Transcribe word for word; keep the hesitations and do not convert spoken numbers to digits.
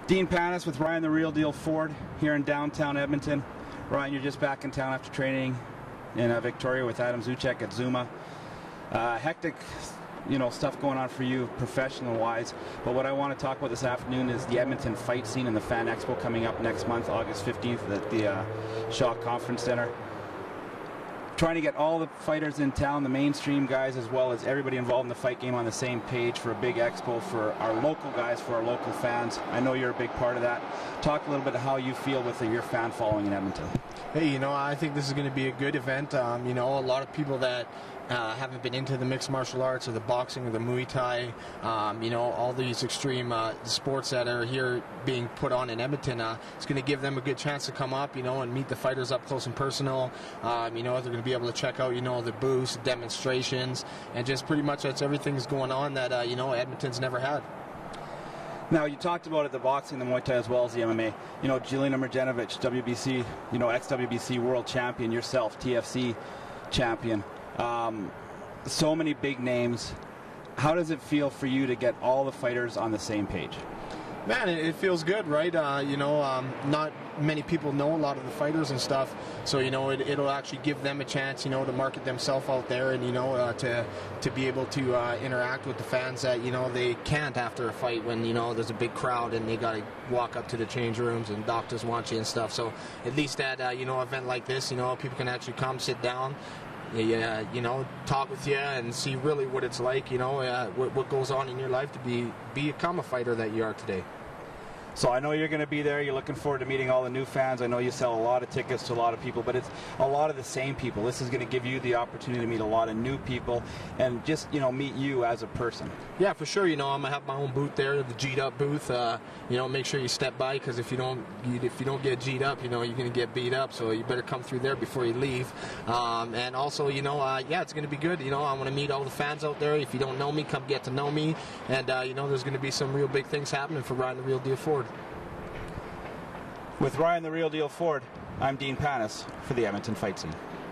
Dean Panis with Ryan the Real Deal Ford here in downtown Edmonton. Ryan, you're just back in town after training in uh, Victoria with Adam Zuchek at Zuma. Uh, hectic, you know, stuff going on for you professional-wise. But what I want to talk about this afternoon is the Edmonton fight scene and the Fan Expo coming up next month, August fifteenth, at the uh, Shaw Conference Center. Trying to get all the fighters in town, the mainstream guys, as well as everybody involved in the fight game on the same page for a big expo for our local guys, for our local fans. I know you're a big part of that. Talk a little bit of how you feel with the, your fan following in Edmonton. Hey, you know, I think this is going to be a good event. Um, you know, a lot of people that uh, haven't been into the mixed martial arts or the boxing or the Muay Thai, um, you know, all these extreme uh, sports that are here being put on in Edmonton, uh, it's going to give them a good chance to come up, you know, and meet the fighters up close and personal. Um, you know, they're going to be able to check out, you know, the booths, demonstrations, and just pretty much that's everything's going on that, uh, you know, Edmonton's never had. Now, you talked about it, the boxing, the Muay Thai, as well as the M M A. You know, Jelena Mrdjenovic, W B C, you know, ex-W B C world champion, yourself, T F C champion. Um, so many big names. How does it feel for you to get all the fighters on the same page? Man, it, it feels good, right? Uh, you know, um, not many people know a lot of the fighters and stuff, so you know it, it'll actually give them a chance, you know, to market themselves out there, and you know, uh, to to be able to uh, interact with the fans that you know they can't after a fight when you know there's a big crowd and they got to walk up to the change rooms and doctors want you and stuff. So at least at uh, you know an event like this, you know, people can actually come, sit down. Yeah, you know, talk with you and see really what it's like, you know, uh, what, what goes on in your life to be become a fighter that you are today. So I know you're going to be there. You're looking forward to meeting all the new fans. I know you sell a lot of tickets to a lot of people, but it's a lot of the same people. This is going to give you the opportunity to meet a lot of new people and just, you know, meet you as a person. Yeah, for sure. You know, I'm going to have my own booth there, the G'd Up booth. Uh, you know, make sure you step by, because if you don't you, if you don't get G'd up, you know, you're going to get beat up. So you better come through there before you leave. Um, and also, you know, uh, yeah, it's going to be good. You know, I want to meet all the fans out there. If you don't know me, come get to know me. And, uh, you know, there's going to be some real big things happening for Ryan the Real Deal Ford. With Ryan the Real Deal Ford, I'm Dean Panis for the Edmonton Fight Scene.